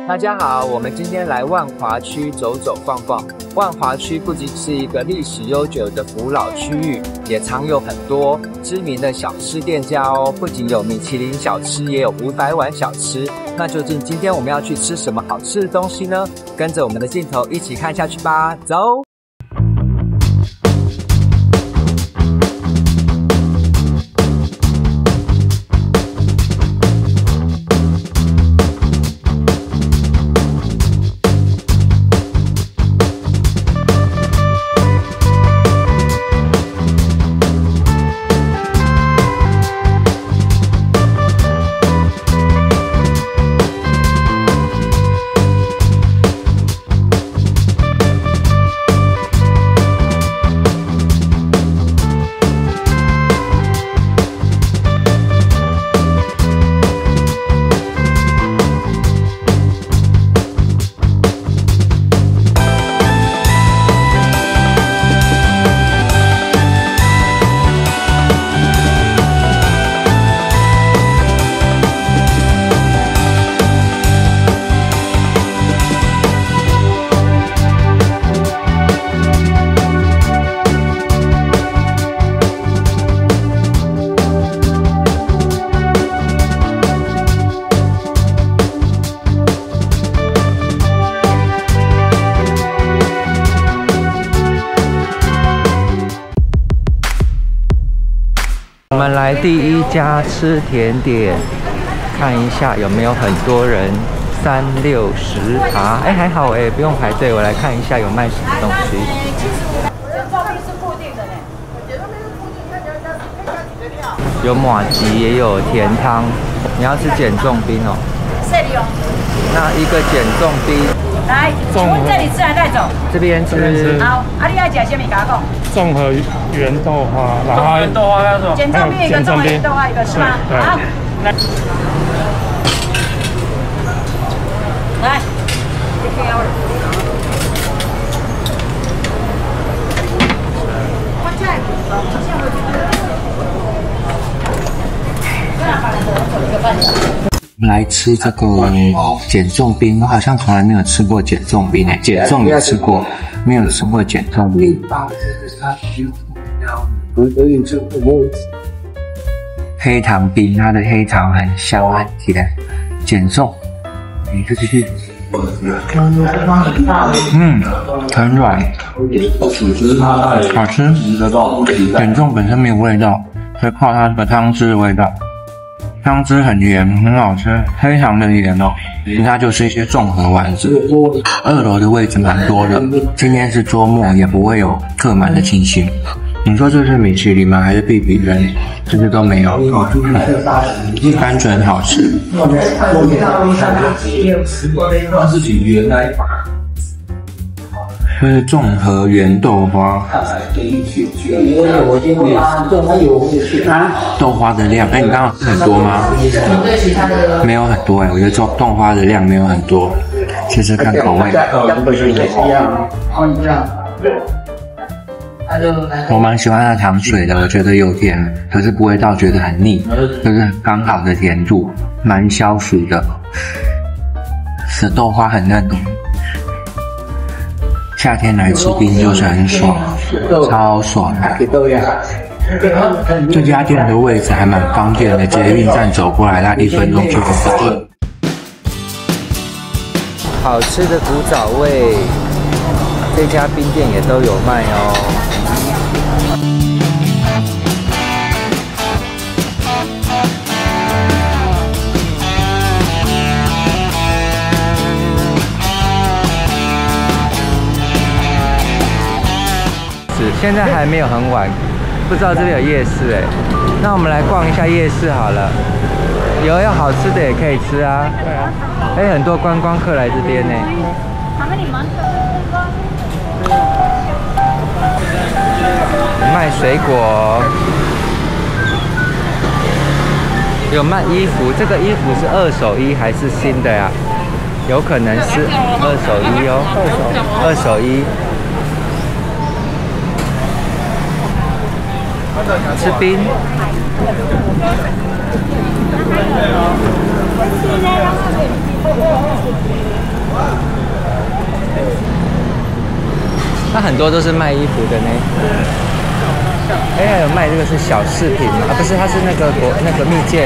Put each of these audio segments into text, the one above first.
大家好，我们今天来万华区走走逛逛。万华区不仅是一个历史悠久的古老区域，也藏有很多知名的小吃店家哦。不仅有米其林小吃，也有500碗小吃。那究竟今天我们要去吃什么好吃的东西呢？跟着我们的镜头一起看下去吧，走！我们来第一家吃甜点，看一下有没有很多人。360茶，还好不用排队。我来看一下有卖什么东西。 减重冰是固定的呢，减重冰是固定，看你要加几个料。 有麻糬，也有甜汤。你要吃减重冰哦。 这里有。 那一个减重冰。 来，请问这里吃还带走？ 这边吃。 好，你要吃什么？给我讲。 综合圆豆花，然后圆豆花要什么？ 减重冰一个，综合圆豆花一个，是吗？好。来， 我们来吃这个减重冰，我好像从来没有吃过减重冰减重也吃过，没有吃过减重冰。黑糖冰，它的黑糖很香很甜，减重。很软，好吃。减重本身没有味道，所以靠它这个汤汁的味道。汤汁很盐，很好吃，非常的盐哦。其他就是一些综合丸子。2楼的位置蛮多的，今天是周末，也不会有客满的情形。你说这是米其林吗？还是必比登？这些都没有，单纯好吃。这是综合圆豆花，豆花的量，你刚刚很多吗？没有很多我觉得豆花的量没有很多，试试看口味。我蛮喜欢它的糖水的，我觉得有甜，可是不会到觉得很腻，就是刚好的甜度，蛮消暑的。这豆花很嫩哦。夏天来吃冰就是很爽，超爽的。这家店的位置还蛮方便的，捷运站走过来，它1分钟就能到。好吃的古早味，这家冰店也都有卖哦。现在还没有很晚，不知道这边有夜市那我们来逛一下夜市好了。有好吃的也可以吃啊。对啊。很多观光客来这边呢。卖水果，有卖衣服。这个衣服是2手衣还是新的呀？有可能是2手衣哦。2手衣。吃冰。 很多都是卖衣服的呢。哎，还有卖这个是小饰品吗？啊，不是，它是那个蜜饯。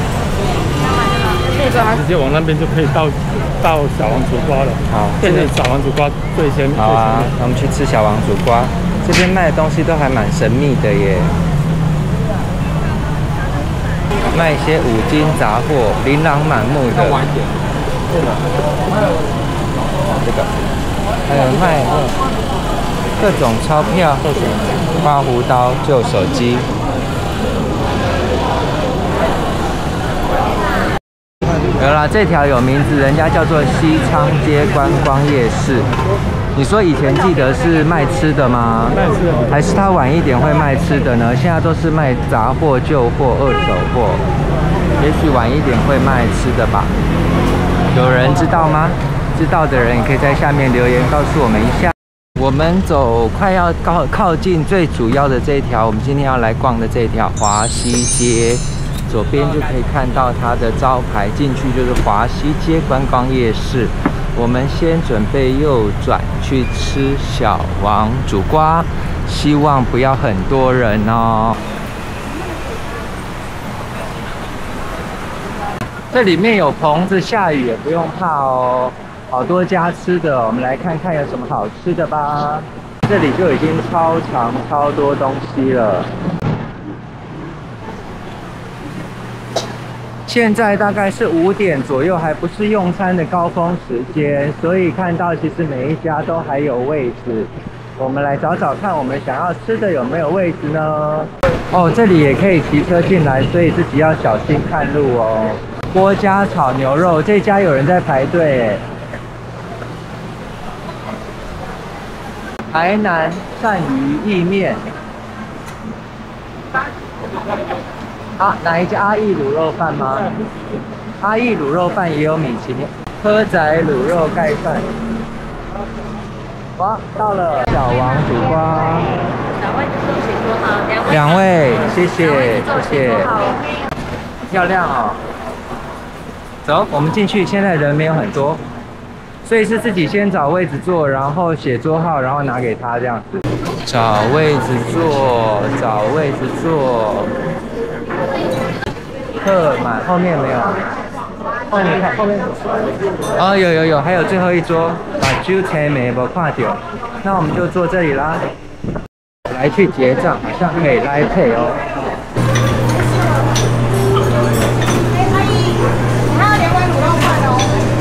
直接往那边就可以到小王煮瓜了。好，这里小王煮瓜最先。 好啊，那我们去吃小王煮瓜。这边卖的东西都还蛮神秘的耶，卖一些五金杂货，琳琅满目的。这个，还有卖各种钞票、刮胡刀、旧手机。有啦，这条有名字，人家叫做西昌街观光夜市。你说以前记得是卖吃的吗？ 卖吃的， 还是他晚一点会卖吃的呢？现在都是卖杂货、旧货、二手货，也许晚一点会卖吃的吧？有人知道吗？知道的人也可以在下面留言告诉我们一下。我们走快要靠近最主要的这一条，我们今天要来逛的这一条华西街。左边就可以看到它的招牌，进去就是华西街观光夜市。我们先准备右转去吃小王煮瓜，希望不要很多人哦。这里面有棚子，下雨也不用怕哦。好多家吃的，我们来看看有什么好吃的吧。这里就已经超长超多东西了。现在大概是5点左右，还不是用餐的高峰时间，所以看到其实每一家都还有位置。我们来找找看，我们想要吃的有没有位置呢？哦，这里也可以骑车进来，所以自己要小心看路哦。郭家炒牛肉，这家有人在排队耶。台南鳝鱼意面。啊，哪一家阿义卤肉饭吗？阿义卤肉饭也有米其林。蚵仔卤肉盖饭。哇，到了小王煮瓜。 2位自助请坐好 ，2位，谢谢，谢谢。漂亮哦。走，我们进去。现在人没有很多，所以是自己先找位置坐，然后写桌号，然后拿给他这样子。找位置坐，找位置坐。客满，后面没有。后面看，后面。哦，有，还有最后一桌，把酒菜没有看到，那我们就坐这里啦。来去结账，好像可以来配哦。 阿姨，还有2碗卤肉饭哦。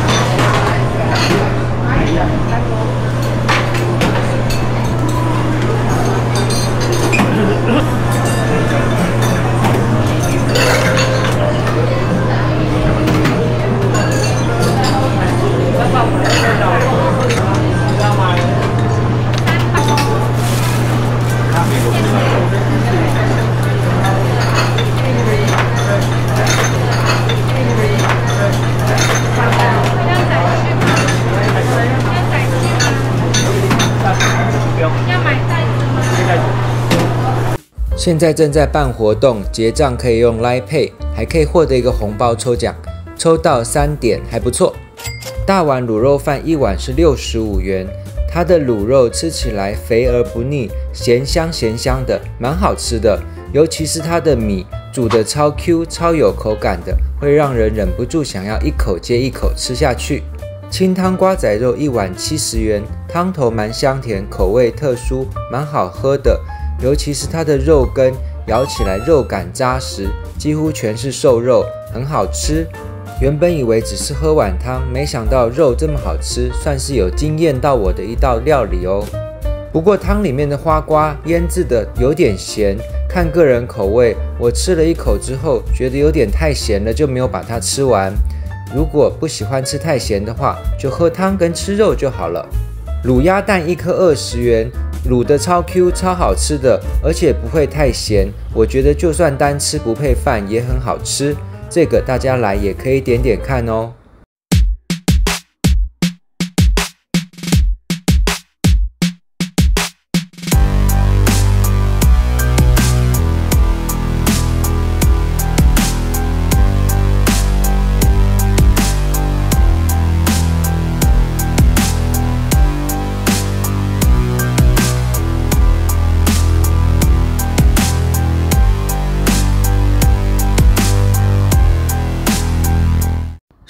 现在正在办活动，结账可以用 Line Pay， 还可以获得一个红包抽奖，抽到3点还不错。大碗卤肉饭1碗是65元，它的卤肉吃起来肥而不腻，咸香咸香的，蛮好吃的。尤其是它的米煮的超 Q， 超有口感的，会让人忍不住想要一口接一口吃下去。清汤瓜仔肉1碗70元，汤头蛮香甜，口味特殊，蛮好喝的。尤其是它的肉羹，咬起来肉感扎实，几乎全是瘦肉，很好吃。原本以为只是喝碗汤，没想到肉这么好吃，算是有惊艳到我的一道料理哦。不过汤里面的花瓜腌制的有点咸，看个人口味。我吃了1口之后，觉得有点太咸了，就没有把它吃完。如果不喜欢吃太咸的话，就喝汤跟吃肉就好了。卤鸭蛋1颗20元，卤的超 Q 超好吃的，而且不会太咸。我觉得就算单吃不配饭也很好吃。这个大家来也可以点点看哦。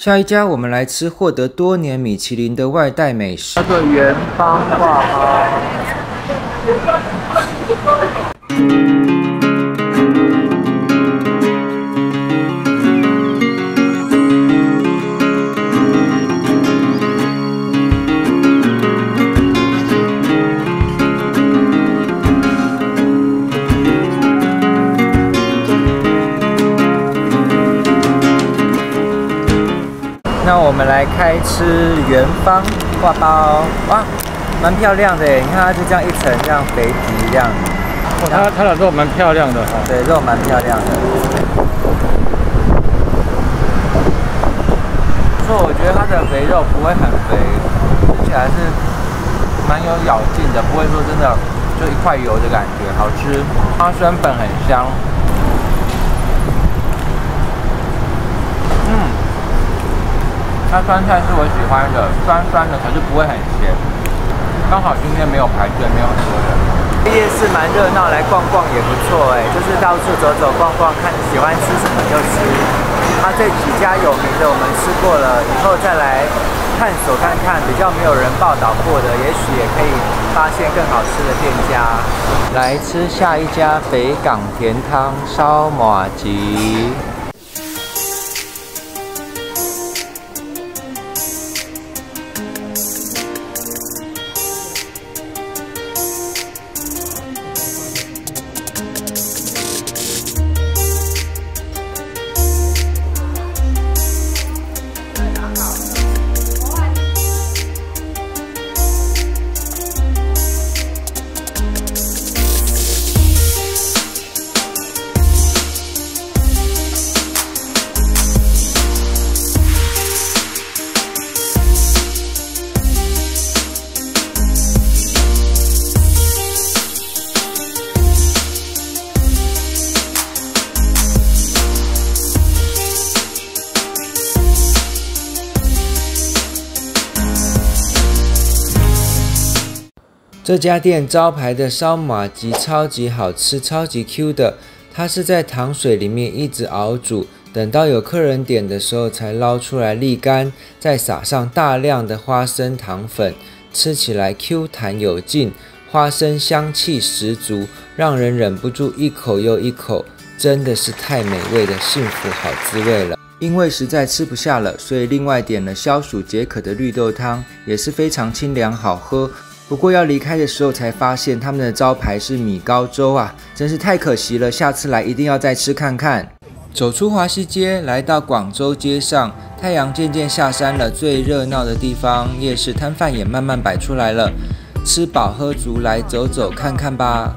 下一家我们来吃获得多年米其林的外带美食，叫做元芳挂包。那我们来开吃元芳挂包，哇，蛮漂亮的耶！你看它就这样一层这样肥皮这样， 它的肉蛮漂亮的哈， 对，肉蛮漂亮的。所以我觉得它的肥肉不会很肥，吃起来是蛮有咬劲的，不会说真的就一块油的感觉，好吃。花生粉很香。它酸菜是我喜欢的，酸酸的，可是不会很咸。刚好今天没有排队，没有很多人。夜市蛮热闹，来逛逛也不错哎，就是到处走走逛逛，看喜欢吃什么就吃。它这几家有名的我们吃过了，以后再来探索看看比较没有人报道过的，也许也可以发现更好吃的店家。来吃下一家北港甜汤烧麻糬。这家店招牌的烧麻糬超级好吃，超级 Q 的。它是在糖水里面一直熬煮，等到有客人点的时候才捞出来沥干，再撒上大量的花生糖粉，吃起来 Q 弹有劲，花生香气十足，让人忍不住一口又一口，真的是太美味的幸福好滋味了。因为实在吃不下了，所以另外点了消暑解渴的绿豆汤，也是非常清凉好喝。不过要离开的时候才发现他们的招牌是米糕粥啊，真是太可惜了，下次来一定要再吃看看。走出华西街，来到广州街上，太阳渐渐下山了，最热闹的地方，夜市摊贩也慢慢摆出来了，吃饱喝足，来走走看看吧。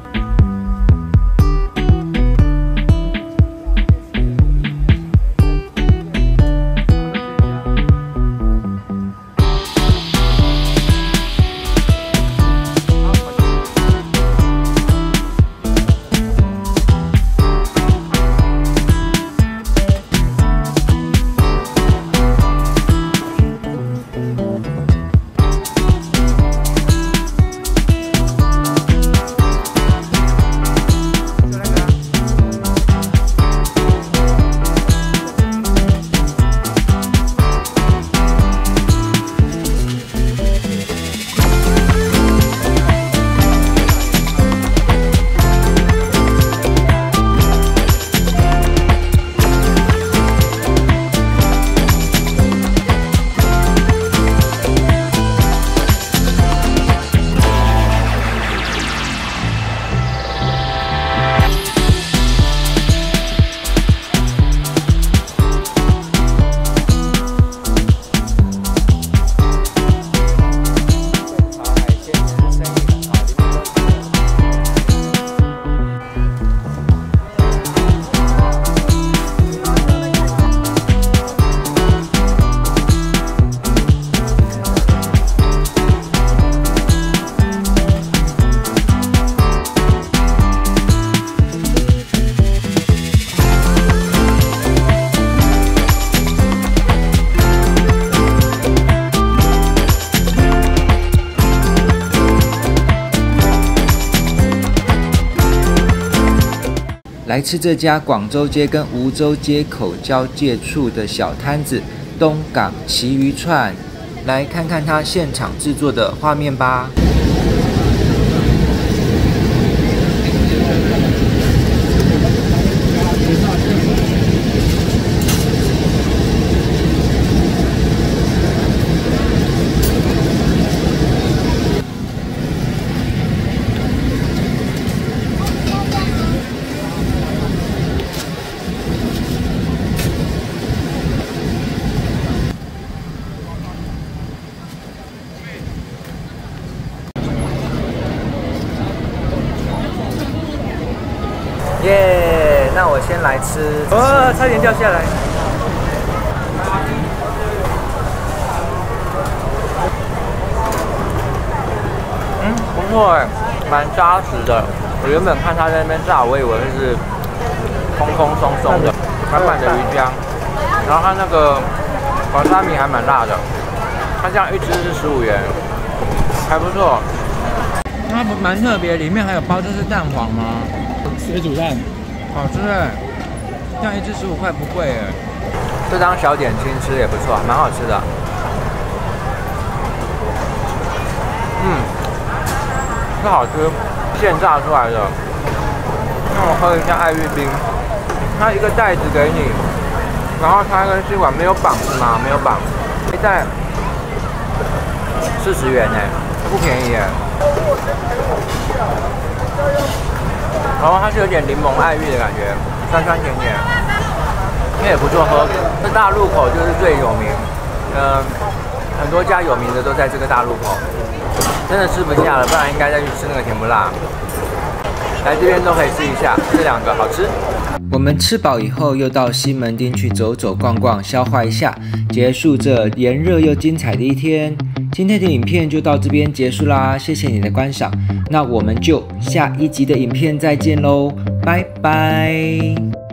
来吃这家广州街跟梧州街口交界处的小摊子， 东港旗鱼串，来看看它现场制作的画面吧。耶！那我先来吃。差点掉下来。不错哎，蛮扎实的。我原本看它在那边炸，我以为会是蓬蓬松松的，满满的鱼浆。然后它那个瓦萨米还蛮辣的，它这样一只是15元，还不错。它蛮特别，里面还有包，这是蛋黄吗？ 水煮蛋， 好吃哎，这样一只15块不贵哎。这当小点心吃也不错，蛮好吃的。是好吃，现炸出来的。那我喝一下爱玉冰，它一个袋子给你，然后它跟吸管没有绑是吗？没有绑，一袋40元哎，不便宜哎。然后它是有点柠檬爱玉的感觉，酸酸甜甜，那也不错喝。这大路口就是最有名，很多家有名的都在这个大路口。真的吃不下了，不然应该再去吃那个甜不辣。来这边都可以吃一下，这2个好吃。我们吃饱以后，又到西门町去走走逛逛，消化一下，结束这炎热又精彩的一天。今天的影片就到这边结束啦，谢谢你的观赏。那我们就下一集的影片再见喽，拜拜。